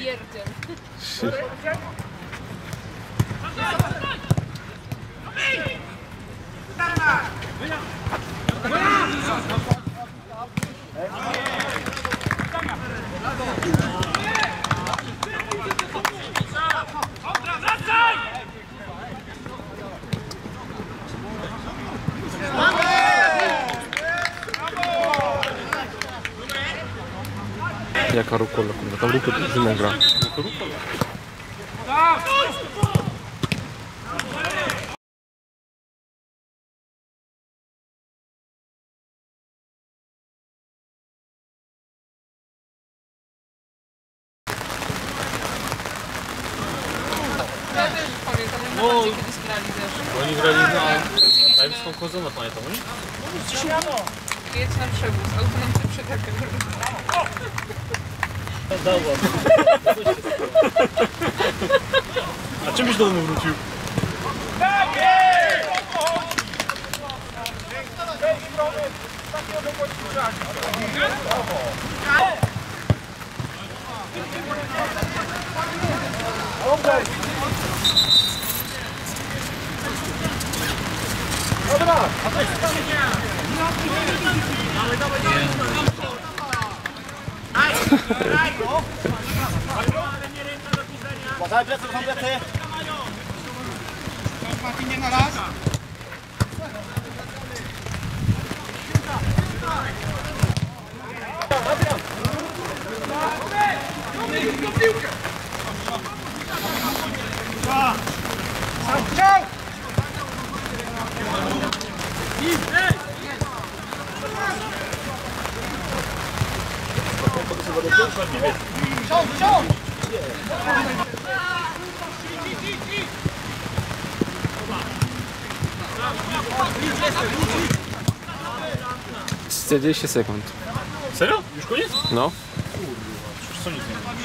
Pierdziel. Jaka rukola, kurwa, tam ruko to zimą gra. Ja też pamiętam, na razie kiedyś grali też. Oni grali na Lipską Kozona, pamiętam, nie? Jedź na przewóz, auto nam się przetakę. A czym byś do domu wrócił? Uważaj, plecy, są plecy! Martin, nie na raz! Z 40 sekund. Serio? Już koniec? No. Przecież co nic nie ma.